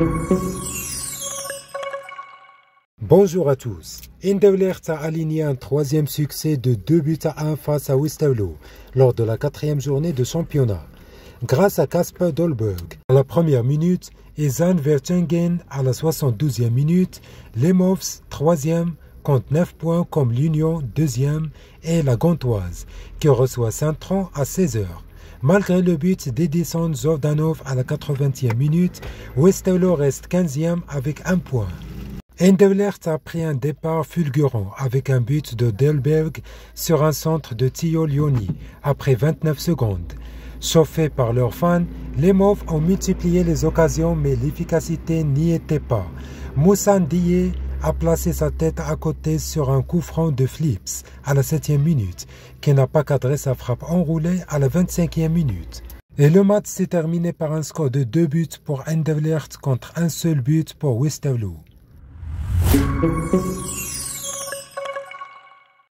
Bonjour à tous. Eindhoven a aligné un troisième succès de 2-1 face à Westerlo lors de la 4e journée de championnat. Grâce à Kasper Dolberg à la première minute et Zan Vertonghen à la 72e minute, les Mavs 3e compte 9 points comme l'Union 2e et la Gantoise qui reçoit Saint-Tron à 16h. Malgré le but d'Edison Jordanov à la 80e minute, Westerlo reste 15e avec 1 point. Eindhoven a pris un départ fulgurant avec un but de Dolberg sur un centre de Theo Lioni après 29 secondes. Chauffés par leurs fans, les Mauves ont multiplié les occasions mais l'efficacité n'y était pas. Moussa Ndiaye a placé sa tête à côté sur un coup franc de Flips à la 7e minute, qui n'a pas cadré sa frappe enroulée à la 25e minute. Et le match s'est terminé par un score de 2 buts pour Eindhoven contre un seul but pour Westerlo.